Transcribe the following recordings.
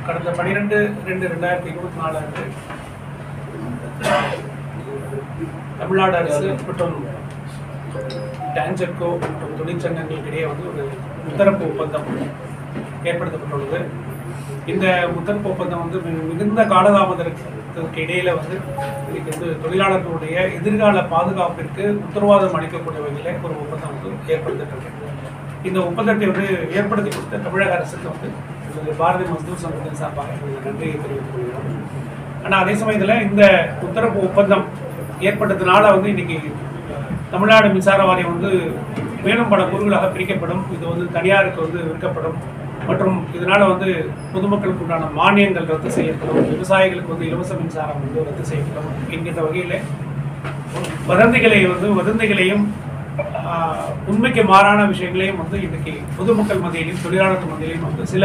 கடந்த 12/2/2024 அன்று தமிழ்நாடு அரசு மற்றும் டான்ஜெட்கோ மற்றும் தொழிற்சங்கங்களுக்கிடையே வந்து ஒரு முத்தரப்பு ஒப்பந்தம் ஏற்படுத்தப்பட்டுள்ளது. இந்த முத்தரப்பு ஒப்பந்தம் வந்து மிகுந்த காலதாமதத்திற்கு இடையில வந்து இன்னைக்கு வந்து தொழிலாளர்களுடைய எதிர்கால பாதுகாப்பிற்கு உத்தரவாதம் அளிக்கக்கூடிய வகையில் ஒரு ஒப்பந்தம் வந்து ஏற்படுத்திட்டு. இந்த ஒப்பந்தத்தை வந்து ஏற்படுத்தி கொடுத்த தமிழக அரசுக்கு வந்து பாரதிய மஸ்தூர் சங்கத்தின் சார்பாக நன்றியை தெரிவித்துக் கொள்கிறோம். ஆனால் அதே சமயத்தில் இந்த உத்தரப்பு ஒப்பந்தம் ஏற்பட்டதுனால வந்து இன்னைக்கு தமிழ்நாடு மின்சார வாரியம் வந்து மேலும் பல கூறுகளாக பிரிக்கப்படும். இது வந்து தனியாருக்கு வந்து விற்கப்படும் மற்றும் இதனால் வந்து பொதுமக்களுக்கு உண்டான மானியங்கள் ரத்து செய்யப்படும், விவசாயிகளுக்கு வந்து இலவச மின்சாரம் வந்து ரத்து செய்யப்படும் என்கின்ற வகையில் வதந்திகளையும் உண்மைக்கு மாறான விஷயங்களையும் வந்து இன்றைக்கி பொதுமக்கள் மத்தியிலையும் தொழிலாளர்கள் மத்தியிலையும் வந்து சில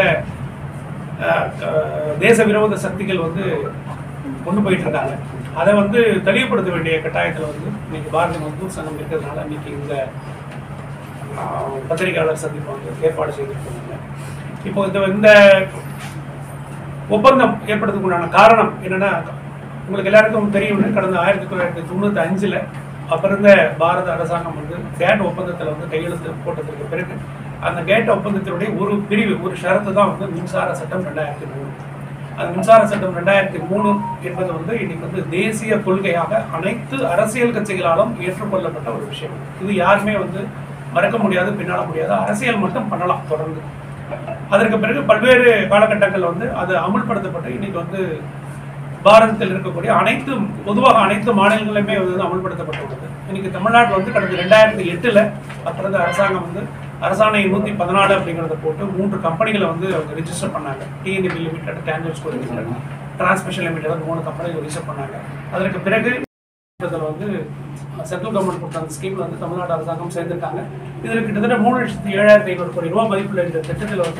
தேச விரோத சக்திகள் வந்து கொண்டு போயிட்டு இருக்காங்க. அதை வந்து தெளிவுபடுத்த வேண்டிய கட்டாயத்தில் வந்து இன்னைக்கு பாரதிய மஸ்தூர் சங்கம் இருக்கிறதுனால இன்னைக்கு இந்த பத்திரிகையாளர் சந்திப்பு வந்து ஏற்பாடு செய்திருக்காங்க. இப்போ இந்த ஒப்பந்தம் ஏற்படுறதுக்குண்டான காரணம் என்னன்னா, உங்களுக்கு எல்லாருக்கும் தெரியும், கடந்த 1995 அப்போ இருந்த பாரத அரசாங்கம் வந்து கேட் ஒப்பந்தத்தில் வந்து கையெழுத்து போட்டதற்கு பிறகு அந்த கேட் ஒப்பந்தத்தினுடைய ஒரு பிரிவு, ஒரு ஷரத்து தான் வந்து மின்சார சட்டம் 2003. அந்த மின்சார சட்டம் 2003 என்பது வந்து இன்னைக்கு வந்து தேசிய கொள்கையாக அனைத்து அரசியல் கட்சிகளாலும் ஏற்றுக்கொள்ளப்பட்ட ஒரு விஷயம். இது யாருமே வந்து மறக்க முடியாது, பின்னால முடியாது. அரசியல் மட்டும் பண்ணலாம் தொடர்ந்து. அதற்கு பிறகு பல்வேறு காலகட்டங்கள் வந்து அது அமுல்படுத்தப்பட்டு இன்னைக்கு வந்து பாரதத்தில் இருக்கக்கூடிய பொதுவாக அனைத்து மாநிலங்களிலுமே வந்து அமல்படுத்தப்பட்டுள்ளது. இன்னைக்கு தமிழ்நாட்டில் வந்து கடந்த 2008 அப்புறம் அரசாங்கம் வந்து அரசாணை 114 அப்படிங்கிறத போட்டு 3 கம்பெனிகளை வந்து அவங்க ரிஜிஸ்டர் பண்ணாங்க. TNEB limited, TANGEDCO limited, transmission limited 3 கம்பெனிகள் ரிஜிஸ்டர் பண்ணாங்க. அதற்கு பிறகு வந்து சென்ட்ரல் கவர்மெண்ட் கொடுத்த அந்த ஸ்கீம்ல வந்து தமிழ்நாடு அரசாங்கம் சேர்ந்திருக்காங்க. இதில் கிட்டத்தட்ட 3,07,500 கோடி ரூபாய் மதிப்புள்ள இந்த திட்டத்தில் வந்து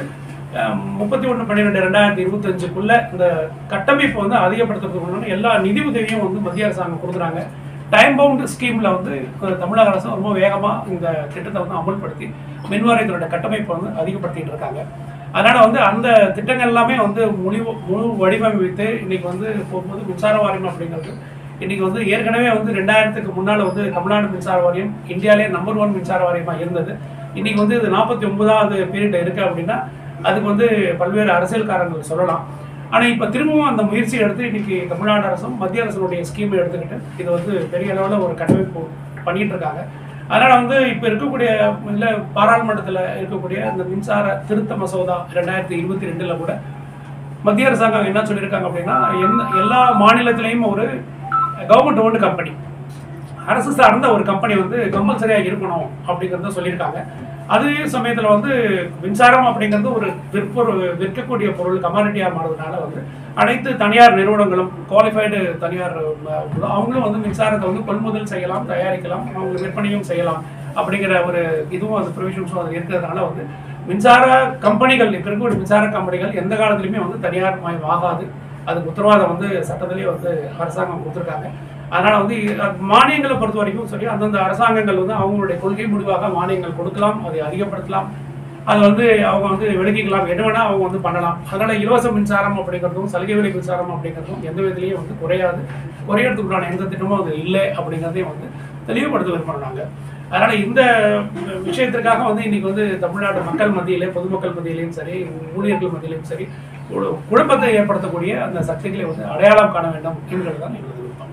31/12/2025 இந்த கட்டமைப்பு வந்து அதிகப்படுத்துறதுக்கு எல்லா நிதி உதவியும் வந்து மத்திய அரசாங்கம் கொடுக்குறாங்க. டைம் பவுண்ட் ஸ்கீம்ல வந்து தமிழக அரசு ரொம்ப வேகமாக இந்த திட்டத்தை வந்து அமல்படுத்தி மின்வாரியத்தினுடைய கட்டமைப்பை வந்து அதிகப்படுத்திட்டு இருக்காங்க. அதனால வந்து அந்த திட்டங்கள் எல்லாமே வந்து முழு வடிவமைத்து இன்னைக்கு வந்து போகும்போது மின்சார வாரியம் அப்படிங்கிறது இன்னைக்கு வந்து ஏற்கனவே வந்து 2000க்கு முன்னால் வந்து தமிழ்நாடு மின்சார வாரியம் இந்தியாவிலே நம்பர் 1 மின்சார வாரியமாக இருந்தது. இன்னைக்கு வந்து இது 49வது பீரியட் இருக்கு அப்படின்னா அதுக்கு வந்து பல்வேறு அரசியல் காரணங்கள் சொல்லலாம். ஆனால் இப்போ திரும்பவும் அந்த முயற்சியை எடுத்து இன்னைக்கு தமிழ்நாடு அரசும் மத்திய அரசுடைய ஸ்கீமை எடுத்துக்கிட்டு இது வந்து பெரிய அளவில் ஒரு கட்டமைப்பு பண்ணிட்டு இருக்காங்க. அதனால வந்து இப்போ இருக்கக்கூடிய இல்லை பாராளுமன்றத்தில் இருக்கக்கூடிய இந்த மின்சார திருத்த மசோதா 2022 கூட மத்திய அரசாங்கம் என்ன சொல்லியிருக்காங்க அப்படின்னா, எல்லா மாநிலத்திலையும் ஒரு கவர்மெண்ட் ஓன்டு கம்பெனி, அரசு சார்ந்த ஒரு கம்பெனி வந்து கம்பல்சரியாக இருக்கணும் அப்படிங்கிறத சொல்லியிருக்காங்க. அதே சமயத்தில் வந்து மின்சாரம் அப்படிங்கிறது ஒரு விற்கக்கூடிய பொருள், கமாடிட்டியாக மாறுறதுனால வந்து அனைத்து தனியார் நிறுவனங்களும், குவாலிஃபைடு தனியார் அவங்களும் வந்து மின்சாரத்தை வந்து கொள்முதல் செய்யலாம், தயாரிக்கலாம், அவங்க விற்பனையும் செய்யலாம் அப்படிங்கிற ஒரு இதுவும் அந்த ப்ரொவிஷன்ஸும் அது இருக்கிறதுனால வந்து மின்சார கம்பெனிகள், இப்போ இருக்கக்கூடிய மின்சார கம்பெனிகள் எந்த காலத்துலையுமே வந்து தனியார் மயம் ஆகாது. அதுக்கு உத்தரவாதம் வந்து சட்டத்திலேயே வந்து அரசாங்கம் கொடுத்துருக்காங்க. அதனால் வந்து மானியங்களை பொறுத்த வரைக்கும் சரி, அந்தந்த அரசாங்கங்கள் வந்து அவங்களுடைய கொள்கை முடிவாக மானியங்கள் கொடுக்கலாம், அதை அதிகப்படுத்தலாம், அதை வந்து அவங்க வந்து விலக்கிக்கலாம், என்ன வேணால் அவங்க வந்து பண்ணலாம். அதனால் இலவச மின்சாரம் அப்படிங்கிறதும் சலுகை விலை மின்சாரம் அப்படிங்கிறதும் எந்த விதத்துலையும் வந்து குறையறதுக்குள்ளான எந்த திட்டமும் அது இல்லை அப்படிங்கிறதையும் வந்து தெளிவுபடுத்த விரும்புகிறாங்க. அதனால் இந்த விஷயத்திற்காக வந்து இன்னைக்கு வந்து தமிழ்நாடு மக்கள் மத்தியிலே, பொதுமக்கள் மத்தியிலையும் சரி, ஊழியர்கள் மத்தியிலையும் சரி குழப்பத்தை ஏற்படுத்தக்கூடிய அந்த சக்திகளை வந்து அடையாளம் காண வேண்டும் என்கிறது தான் எங்களது விருப்பம்.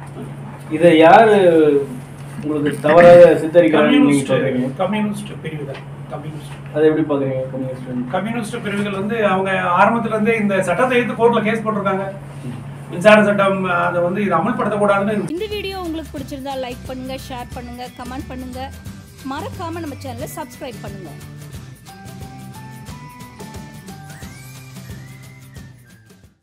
இதை யாரு உங்களுக்கு தவறாக சித்தரிக்கிறாங்க? கம்யூனிஸ்ட் பிரிவுகள். அதை எப்படி பாக்குறீங்க? கம்யூனிஸ்ட் பிரிவுகள் வந்து அவங்க ஆரம்பத்துல இருந்தே இந்த சட்டத்தை எடுத்து கோர்ட்ல கேஸ் போட்டிருக்காங்க. மின்சார சட்டம் அதை வந்து இது அமல்படுத்தக்கூடாதுன்னு. இந்த வீடியோ உங்களுக்கு பிடிச்சிருந்தா லைக் பண்ணுங்க, ஷேர் பண்ணுங்க, கமெண்ட் பண்ணுங்க, மறக்காம நம்ம சேனலை சப்ஸ்கிரைப் பண்ணுங்க.